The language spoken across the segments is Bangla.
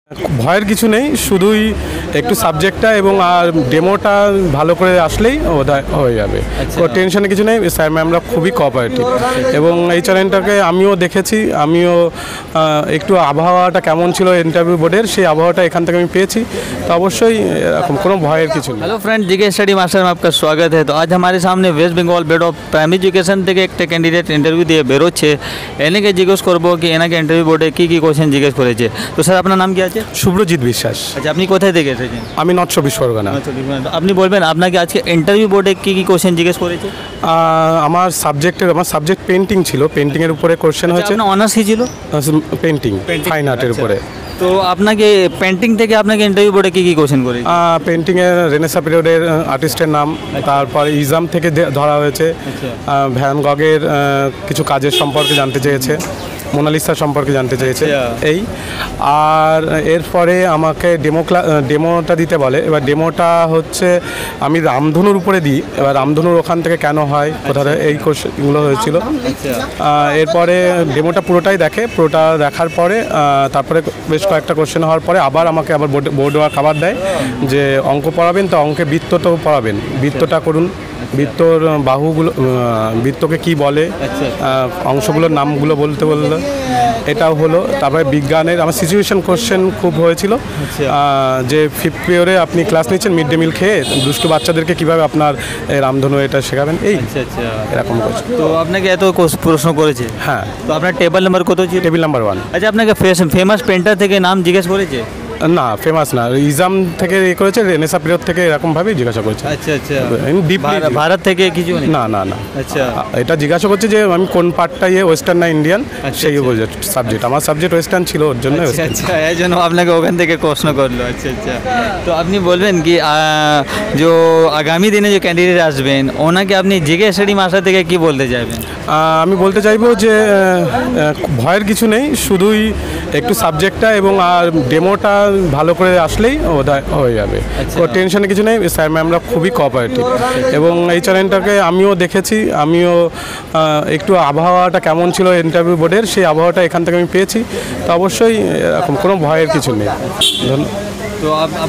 ভয়ের কিছু নেই, শুধুই একটু সাবজেক্টটা এবং আর ডেমোটা ভালো করে আসলেই ওটা হয়ে যাবে। তো টেনশনে কিছু নেই, স্যার ম্যামরা খুবই কোঅপারেটিভ এবং এই চ্যানেলটাকে আমিও দেখেছি, আমিও একটু আবহাওয়াটা কেমন ছিল ইন্টারভিউ বোর্ডের, সেই আবহাওয়াটা এখান থেকে আমি পেয়েছি। তো অবশ্যই এরকম কোনো ভয়ের কিছু নেই। Hello friend, GK study master में आपका स्वागत है। तो आज हमारे सामने West Bengal board of primary education থেকে একটা ক্যান্ডিডেট ইন্টারভিউ দিয়ে বেরোচ্ছে। এনেকে জিজ্ঞেস করবো কি এনাকে ইন্টারভিউ বোর্ডে কী কী কোশ্চেন জিজ্ঞেস করেছে। তো স্যার আপনার নাম কি আছে? শুভ্রজিৎ বিশ্বাস। আচ্ছা, আপনি কোথায় থেকে এসেছেন? আমি নর্থ চব্বিশ পরগনা। আপনি বলবেন আপনাকে আজকে ইন্টারভিউ বোর্ডে কী কী কোশ্চেন জিজ্ঞেস করেছে? আমার সাবজেক্ট পেন্টিং ছিল, পেন্টিংয়ের উপরে কোশ্চেন হয়েছে। আপনার অনার্স কী ছিল? পেন্টিং, ফাইন আর্টের উপরে। তো আপনাকে পেন্টিং থেকে আপনাকে ইন্টারভিউ বোর্ডে কী কী কোশ্চেন করেছে? পেন্টিংয়ের রেনেসা পিরিয়ডের আর্টিস্টের নাম, তারপর ইজাম থেকে ধরা হয়েছে, ভ্যান গগের কিছু কাজের সম্পর্কে জানতে চেয়েছে, মোনালিসা সম্পর্কে জানতে চেয়েছে এই। আর এরপরে আমাকে ডেমোটা দিতে বলে। এবার ডেমোটা হচ্ছে আমি রামধনুর উপরে দিই, এবার রামধনুর ওখান থেকে কেন হয়, কোথায়, এই কোশ্চেনগুলো হয়েছিল। এরপরে ডেমোটা পুরোটাই দেখে, পুরোটা দেখার পরে তারপরে বেশ কয়েকটা কোশ্চেন হওয়ার পরে আবার আমাকে বোর্ড খাবার দেয় যে অঙ্ক পড়াবেন, তো অঙ্কে বৃত্ত তো পড়াবেন, বৃত্তটা করুন, বৃত্তর বাহুগুলো, বৃত্তকে কি বলে, অংশগুলোর নামগুলো বলতে বললো, এটাও হলো। তারপরে বিজ্ঞানের আমার সিচুয়েশন কোশ্চেন খুব হয়েছিল, যে ফিফথ পিরিয়ডে আপনি ক্লাস নিচ্ছেন, মিড ডে মিল খেয়ে দুষ্টু বাচ্চাদেরকে কীভাবে আপনার রামধনু এটা শেখাবেন, এই এরকম কোশ্চেন। তো আপনাকে এত প্রশ্ন করেছে? হ্যাঁ। তো আপনার টেবিল নাম্বার কত ছিল? Table number 1। আচ্ছা, আপনাকে ফেমাস পেন্টার থেকে নাম জিজ্ঞেস করেছে? না, ফেমাস না, ইজাম থেকে করেছে, রেনেসা পিরিয়ড থেকে এরকমভাবেই জিজ্ঞাসা করছে। আচ্ছা আচ্ছা, ভারত থেকে কিছু না না না। আচ্ছা, এটা জিজ্ঞাসা করছে যে আমি কোন পার্টটা ওয়েস্টার্ন না ইন্ডিয়ান, সেই সাবজেক্ট, আমার সাবজেক্ট ওয়েস্টার্ন ছিল, ওর জন্য। আচ্ছা, এই জন্য আপনাকে ওখান থেকে প্রশ্ন করলো। আচ্ছা আচ্ছা, তো আপনি বলবেন কি যে আগামী দিনে যে ক্যান্ডিডেট আসবেন ওনাকে আপনি জিকে স্টাডি মাস্টার থেকে কি বলতে চাইবেন? আমি বলতে চাইবো যে ভয়ের কিছু নেই, শুধুই একটু সাবজেক্টটা এবং আর ডেমোটা ভালো করে আসলেই ওটা হয়ে যাবে। তো টেনশনে কিছু নেই, স্যার ম্যামরা খুবই কোঅপারেটিভ এবং এই চ্যানেলটাকে আমিও দেখেছি, আমিও একটু আবহাওয়াটা কেমন ছিল ইন্টারভিউ বোর্ডের, সেই আবহাওয়াটা এখান থেকে আমি পেয়েছি। তো অবশ্যই এরকম কোনো ভয়ের কিছু নেই। ধন্যবাদ। তো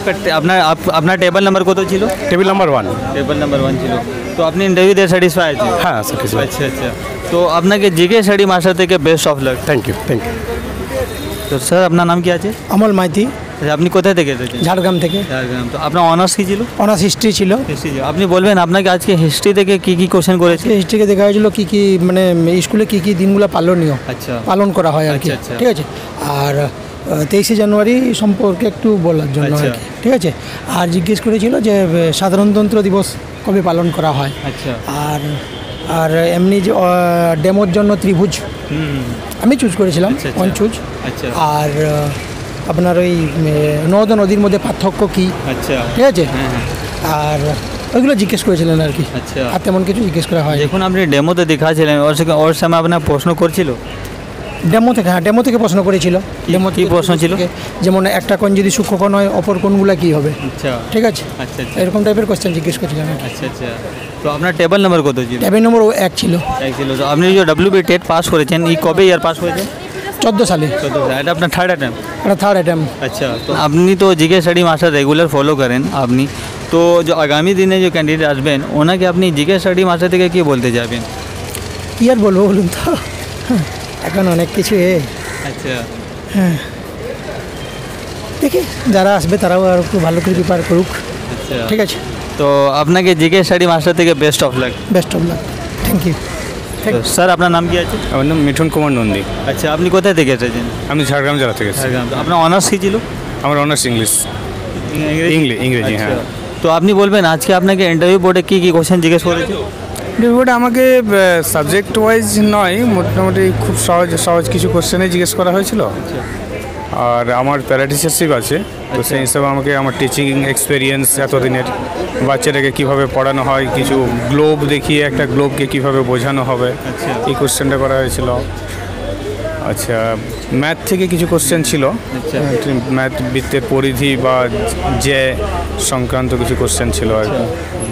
আপনার টেবিল নাম্বার কত ছিল? Table number 1। টেবিল নাম্বার 1 ছিল। তো আপনি ইন্টারভিউ দিয়ে স্যাটিসফাই আছেন? হ্যাঁ, স্যাটিসফাই। আচ্ছা আচ্ছা, তো আপনাকে জিকে স্টাডি মাস্টার থেকে best of luck. Thank you, thank you. তো স্যার আপনার নাম কি আছে? অমল মাইতি। আপনি কোথায় থেকে এসেছেন? ঝাড়গ্রাম থেকে। ঝাড়গ্রাম। তো আপনার অনার্স কী ছিল? অনার্স হিস্ট্রি ছিল। হিস্ট্রি। আপনি বলবেন আপনাকে আজকে হিস্ট্রি থেকে কী কী কোশ্চেন করেছে? হিস্ট্রিকে দেখা হয়েছিল কী কী মানে স্কুলে কী কী দিনগুলো পালনীয়, আচ্ছা, পালন করা হয় আর কি। ঠিক আছে। আর 23শে জানুয়ারি সম্পর্কে একটু বলার জন্য আর কি। ঠিক আছে। আর জিজ্ঞেস করেছিল যে সাধারণতন্ত্র দিবস কবে পালন করা হয়। আচ্ছা। আর এমনি যে ডেমোর জন্য ত্রিভুজ আমি চুজ করেছিলাম, ওয়ান চুজ। আচ্ছা। আর আপনার ওই নদ নদীর মধ্যে পার্থক্য কী। আচ্ছা, ঠিক আছে। আর ওইগুলো জিজ্ঞেস করেছিলেন আর কি। আচ্ছা। আর তেমন কিছু জিজ্ঞেস করা হয়। দেখুন আপনি ডেমোতে দেখাছিলেন, ওর সময় আপনার প্রশ্ন করছিল? ডেমো থেকে, হ্যাঁ, ডেমো থেকে প্রশ্ন করেছিল। ডেমো কী প্রশ্ন ছিল? যেমন একটা কোণ যদি সূক্ষ্মকোণ হয় অপর কোণগুলো কী হবে। আচ্ছা, ঠিক আছে। আচ্ছা, এরকম টাইপের কোশ্চেন জিজ্ঞেস করেছিলাম। আচ্ছা আচ্ছা, তো আপনার টেবিল নাম্বার কত ছিল? টেবিল নম্বর 1 ছিল। 1 ছিল। তো আপনি যে WB টেট পাস করেছেন, এই কবে ইয়ার পাস করেছেন? 14 সালে। 14 সালে। এটা আপনার থার্ড অ্যাটেম্প? এটা থার্ড অ্যাটেম্প। अच्छा, तो আপনি তো GK study master regular follow করেন আপনি, তো যে আগামী দিনে যে ক্যান্ডিডেট আসবেন ওনাকে আপনি জিকে স্টাডি মাস্টার থেকে কী বলতে যাবেন? কী আর বলবো বলুন তো, এখন অনেক কিছু। আচ্ছা, হ্যাঁ, দেখি যারা আসবে তারাও আর একটু ভালো করে প্রিপেয়ার করুক। আচ্ছা, ঠিক আছে। তো আপনাকে জিকে স্টাডি মাস্টার থেকে best of luck. Best of luck. Thank you. Sir আপনার নাম কি আছে? আমার নাম মিঠুন কুমার নন্দী। আচ্ছা, আপনি কোথায় থেকে এসেছেন? আমি ঝাড়গ্রাম জেলা থেকে এসেছি। ঝাড়গ্রাম। তো আপনার অনার্স কী ছিল? আমার অনার্স ইংরেজি। হ্যাঁ। তো আপনি বলবেন আজকে আপনাকে ইন্টারভিউ বোর্ডে কী কী কোশ্চেন জিজ্ঞেস করেছে? রিপোর্টে আমাকে সাবজেক্ট ওয়াইজ নয়, মোটামুটি খুব সহজ কিছু কোশ্চেনে জিজ্ঞেস করা হয়েছিল। আর আমার প্যারাটিচারশিপ আছে, তো সেই হিসাবে আমাকে আমার টিচিং এক্সপিরিয়েন্স এতদিনের, বাচ্চাটাকে কীভাবে পড়ানো হয়, কিছু গ্লোব দেখিয়ে একটা গ্লোবকে কীভাবে বোঝানো হবে, এই কোশ্চেনটা করা হয়েছিল। আচ্ছা, ম্যাথ থেকে কিছু কোশ্চেন ছিল, ম্যাথ বৃত্তের পরিধি বা যে সংক্রান্ত কিছু কোশ্চেন ছিল আর কি।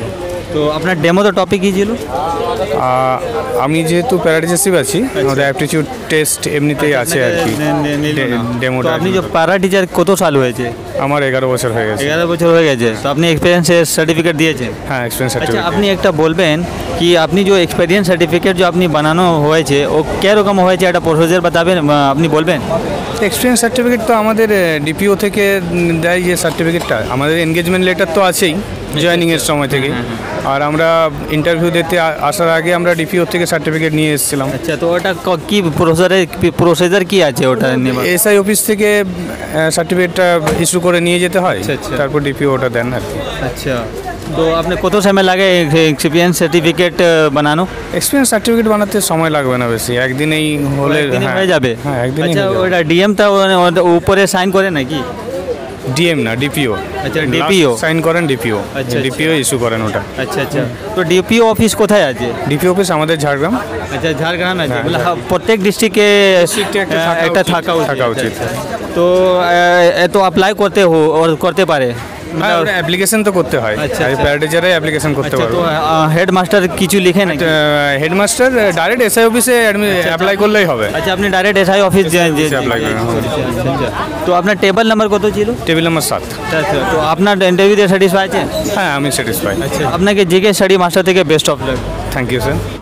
তো আপনার ডেমো তো টপিক কী ছিল? আমি যেহেতু প্যারাটিচারশিপ আছি, আমাদের অ্যাপটিটিউড টেস্ট এমনিতেই আছে আর কি। তো ডেমোটা আপনি যে প্যারা টিচার কত সাল হয়েছে? আমার 11 বছর হয়ে গেছে। 11 বছর হয়ে গেছে। তো আপনি এক্সপিরিয়েন্সের সার্টিফিকেট দিয়েছেন? হ্যাঁ, এক্সপিরিয়েন্স अच्छा সার্টিফিকেট। আপনি একটা বলবেন কি আপনি जो एक्सपीरियंस सर्टिफिकेट जो আপনি বানানো হয়েছে ও কিরকম হয়েছে একটা প্রসিজার बताবেন আপনি বলবেন? এক্সপিরিয়েন্স সার্টিফিকেট তো আমাদের ডিপিও থেকে দেয় যে সার্টিফিকেটটা, আমাদের এনগেজমেন্ট লেটার তো আছেই জয়েনিংয়ের সময় থেকে। আর আমরা ইন্টারভিউ দিতে আসার আগে আমরা ডিপিও থেকে সার্টিফিকেট নিয়ে এসেছিলাম। আচ্ছা তো ওটা কি প্রসিজার কি আছে ওটা নেবার? এসআই অফিস থেকে সার্টিফিকেটটা ইস্যু করে নিয়ে যেতে হয়, আচ্ছা, আচ্ছা। তারপর ডিপিও ওটা দেন আর কি। আচ্ছা তো আপনি কত সময় লাগে এক্সপিরিয়েন্স সার্টিফিকেট বানানো? এক্সপিরিয়েন্স সার্টিফিকেট বানাতে সময় লাগবে না বেশি, একদিনেই হলে একদিনে হয়ে যাবে? হ্যাঁ, একদিনেই আচ্ছা হয়ে যাবে। ওটা ডিএমটা উপরে সাইন করে নাকি? ডিএম না, ডিপিও। আচ্ছা ডিপিও সাইন করেন ডিপিও। আচ্ছা, ডিপিও ইস্যু করেন ওটা। আচ্ছা আচ্ছা তো ডিপিও অফিস কোথায় আছে? ডিপিও অফিস আমাদের ঝাড়গ্রাম। আচ্ছা ঝাড়গ্রামে আছে। হ্যাঁ, বলে প্রত্যেক ডিস্ট্রিক্টে একটা থাকা উচিত। তো এত অ্যাপ্লাই করতে করতে পারে? হ্যাঁ, ওটা অ্যাপ্লিকেশন তো করতে হয়। আচ্ছা, আর আচ্ছা। প্যারাটিচারে অ্যাপ্লিকেশন করতে আচ্ছা তো পারবে। হেডমাস্টার কিছু লিখে নাকি? হেডমাস্টার ডাইরেক্ট এসআই অফিসে অ্যাপ্লাই করলেই হবে। আচ্ছা আপনি ডাইরেক্ট এসআই অফিস apply করেন, হ্যাঁ। তো আপনার টেবিল নাম্বার কত ছিল? Table number 7। আচ্ছা তো আপনার ইন্টারভিউ দিয়ে স্যাটিসফাই আছেন? হ্যাঁ, আমি স্যাটিসফাই। আপনাকে জিকে স্টাডি মাস্টার থেকে best of luck. Thank you sir.